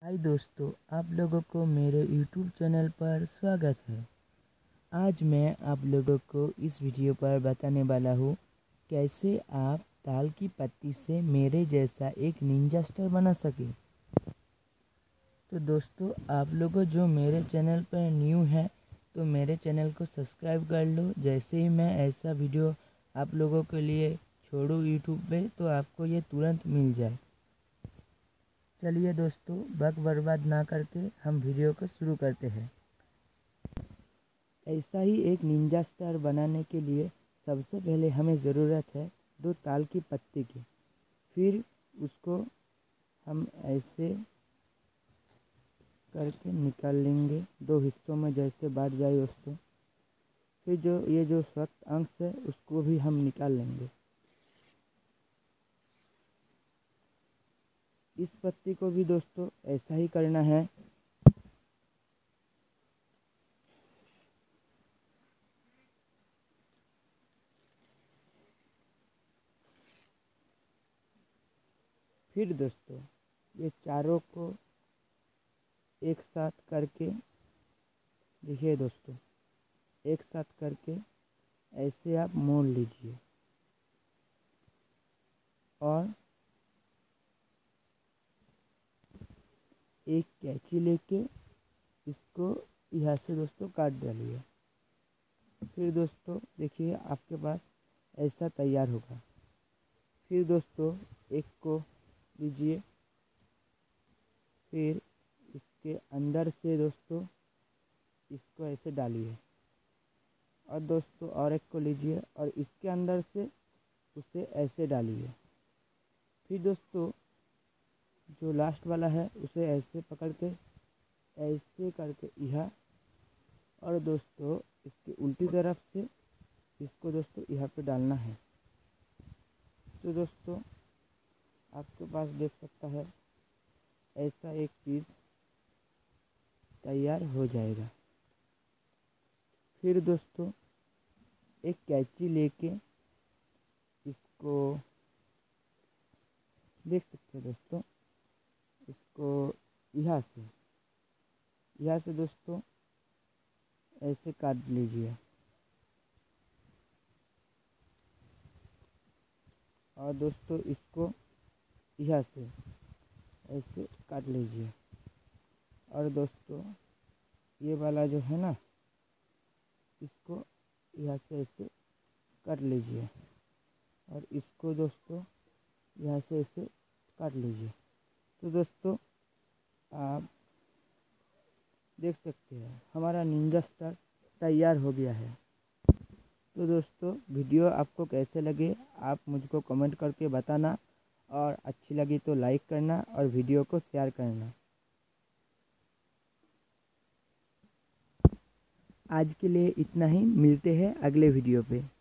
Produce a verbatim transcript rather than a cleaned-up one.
हाय दोस्तों, आप लोगों को मेरे यूट्यूब चैनल पर स्वागत है। आज मैं आप लोगों को इस वीडियो पर बताने वाला हूँ कैसे आप ताल की पत्ती से मेरे जैसा एक निंजा स्टार बना सके। तो दोस्तों, आप लोगों जो मेरे चैनल पर न्यू है तो मेरे चैनल को सब्सक्राइब कर लो। जैसे ही मैं ऐसा वीडियो आप लोगों के लिए छोड़ूँ यूट्यूब पे तो आपको ये तुरंत मिल जाए। चलिए दोस्तों, वक्त बर्बाद ना करके हम वीडियो को शुरू करते हैं। ऐसा ही एक निंजा स्टार बनाने के लिए सबसे पहले हमें ज़रूरत है दो ताल की पत्ती की। फिर उसको हम ऐसे करके निकाल लेंगे दो हिस्सों में, जैसे बांट जाए दोस्तों। फिर जो ये जो सख्त अंश है उसको भी हम निकाल लेंगे। इस पत्ती को भी दोस्तों ऐसा ही करना है। फिर दोस्तों ये चारों को एक साथ करके देखिए दोस्तों, एक साथ करके ऐसे आप मोड़ लीजिए और एक कैंची लेके इसको यहाँ से दोस्तों काट डालिए। फिर दोस्तों देखिए आपके पास ऐसा तैयार होगा। फिर दोस्तों एक को लीजिए, फिर इसके अंदर से दोस्तों इसको ऐसे डालिए और दोस्तों और एक को लीजिए और इसके अंदर से उसे ऐसे डालिए। फिर दोस्तों जो लास्ट वाला है उसे ऐसे पकड़ के ऐसे करके यहाँ, और दोस्तों इसकी उल्टी तरफ से इसको दोस्तों यहाँ पे डालना है। तो दोस्तों आपके पास देख सकता है ऐसा एक चीज़ तैयार हो जाएगा। फिर दोस्तों एक कैंची लेके इसको देख सकते हैं दोस्तों, इसको यहाँ से यहाँ से दोस्तों ऐसे काट लीजिए और दोस्तों इसको यहाँ से ऐसे काट लीजिए और दोस्तों ये वाला जो है ना इसको यहाँ से ऐसे काट लीजिए और इसको दोस्तों यहाँ से ऐसे काट लीजिए। तो दोस्तों आप देख सकते हैं हमारा निंजा स्टार तैयार हो गया है। तो दोस्तों वीडियो आपको कैसे लगे आप मुझको कमेंट करके बताना, और अच्छी लगी तो लाइक करना और वीडियो को शेयर करना। आज के लिए इतना ही, मिलते हैं अगले वीडियो पे।